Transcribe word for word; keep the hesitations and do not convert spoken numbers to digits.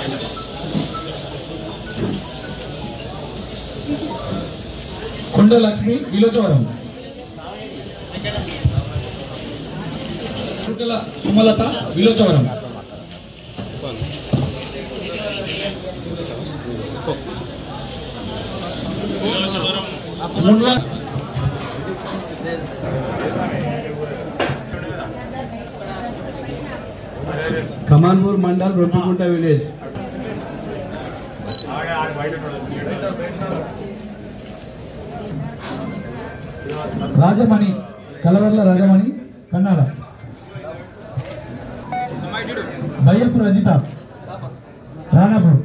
కొండ లక్ష్మి విలోచవరం, సుమలత విలోచవరం, कमानपुर मंडल रोपीकुंटा विलेज राजमणि कलवर्ला राजमणि कन्नाड भैयपुर अजिता रानापुर